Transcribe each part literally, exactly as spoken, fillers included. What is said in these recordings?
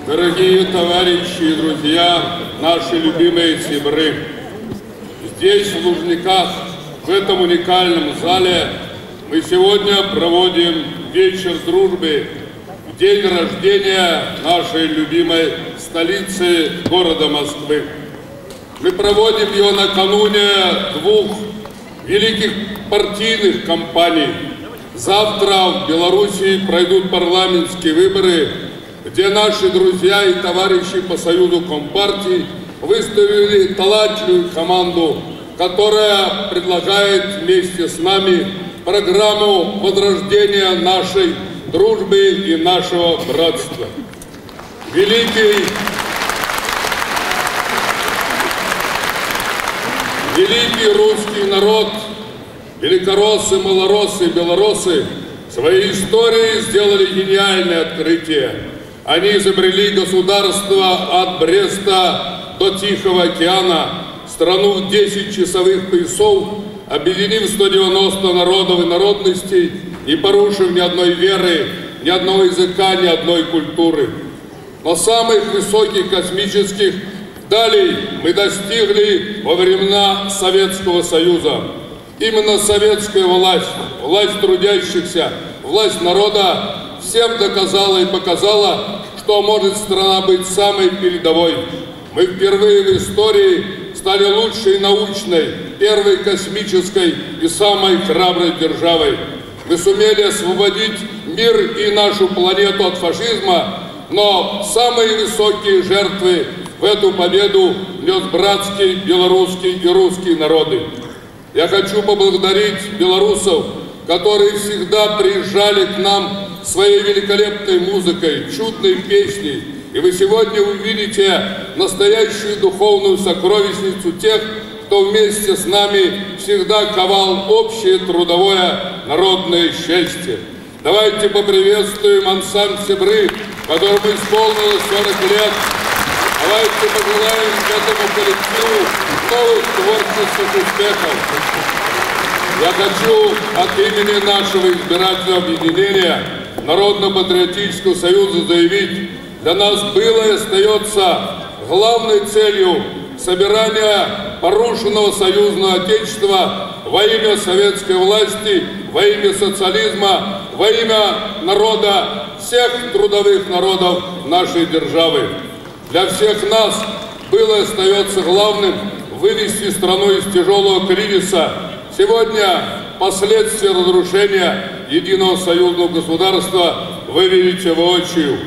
Дорогие товарищи и друзья, наши любимые сибры, здесь, в Лужниках, в этом уникальном зале, мы сегодня проводим вечер дружбы в день рождения нашей любимой столицы города Москвы. Мы проводим его накануне двух великих партийных кампаний. Завтра в Белоруссии пройдут парламентские выборы, где наши друзья и товарищи по Союзу Компартии выставили талантливую команду, которая предлагает вместе с нами программу возрождения нашей дружбы и нашего братства. Великий, великий русский народ, великороссы, малороссы, белороссы в своей истории сделали гениальное открытие. Они изобрели государство от Бреста до Тихого океана, страну в десять часовых поясов, объединив сто девяносто народов и народностей, не порушив ни одной веры, ни одного языка, ни одной культуры. Но самых высоких космических далей мы достигли во времена Советского Союза. Именно советская власть, власть трудящихся, власть народа всем доказала и показала, что может страна быть самой передовой. Мы впервые в истории стали лучшей научной, первой космической и самой храброй державой. Мы сумели освободить мир и нашу планету от фашизма, но самые высокие жертвы в эту победу нес братский, белорусский и русский народы. Я хочу поблагодарить белорусов, которые всегда приезжали к нам своей великолепной музыкой, чудной песней. И вы сегодня увидите настоящую духовную сокровищницу тех, кто вместе с нами всегда ковал общее трудовое народное счастье. Давайте поприветствуем ансамбль «Сибры», которому исполнилось сорок лет. Давайте пожелаем этому коллективу новых творческих успехов. Я хочу от имени нашего избирательного объединения Народно-патриотического союза заявить, для нас было и остается главной целью собирания порушенного союзного отечества во имя советской власти, во имя социализма, во имя народа, всех трудовых народов нашей державы. Для всех нас было и остается главным вывести страну из тяжелого кризиса. Сегодня последствия разрушения единого союзного государства вы видите воочию.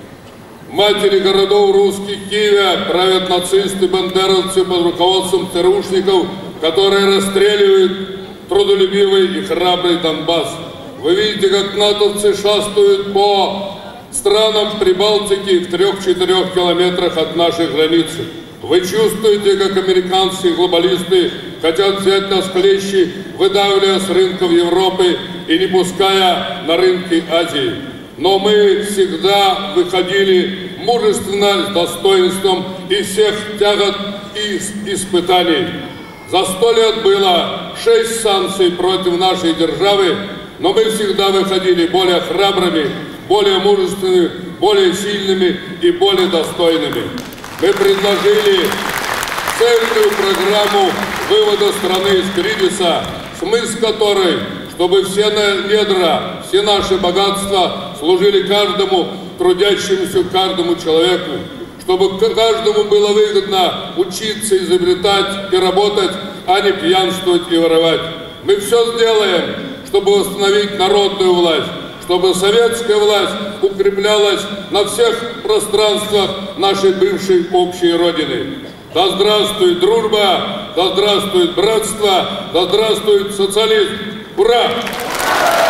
Матери городов русских Киева правят нацисты, бандеровцы под руководством ЦРУшников, которые расстреливают трудолюбивый и храбрый Донбасс. Вы видите, как натовцы шастают по странам Прибалтики в трех-четырех километрах от нашей границы. Вы чувствуете, как американские глобалисты хотят взять нас в клещи, выдавливая с рынков Европы и не пуская на рынки Азии. Но мы всегда выходили мужественно, с достоинством из всех тягот и испытаний. За сто лет было шесть санкций против нашей державы, но мы всегда выходили более храбрыми, более мужественными, более сильными и более достойными. Мы предложили цельную программу вывода страны из кризиса, смысл которой, чтобы все недра, все наши богатства служили каждому трудящемуся, каждому человеку, чтобы каждому было выгодно учиться, изобретать и работать, а не пьянствовать и воровать. Мы все сделаем, чтобы восстановить народную власть, чтобы советская власть укреплялась на всех пространствах нашей бывшей общей Родины. Да здравствует дружба, да здравствует братство, да здравствует социализм! Ура!